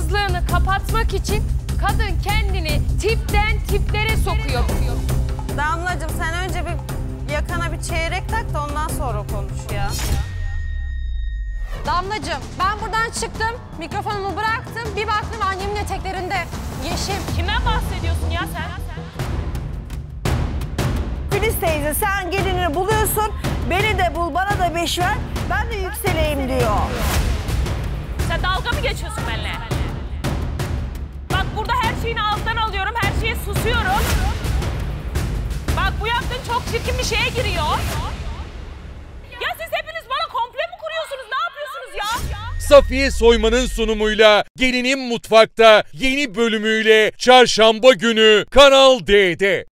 Yalnızlığını kapatmak için kadın kendini tipten tiplere sokuyor. Damlacığım sen önce bir yakana bir çeyrek tak da ondan sonra konuş ya. Damlacığım ben buradan çıktım, mikrofonumu bıraktım, bir baktım annemin eteklerinde yeşim. Kimden bahsediyorsun ya sen? Filiz teyze sen gelinini buluyorsun, beni de bul, bana da 5 ver, ben de yükseleyim diyor. Sen dalga mı geçiyorsun benimle? Bak burada her şeyini alttan alıyorum, her şeye susuyorum. Bak bu yaptığın çok çirkin bir şeye giriyor. Ya siz hepiniz bana komple mi kuruyorsunuz? Ne yapıyorsunuz ya? Safiye Soyman'ın sunumuyla Gelinin Mutfak'ta yeni bölümüyle Çarşamba günü Kanal D'de.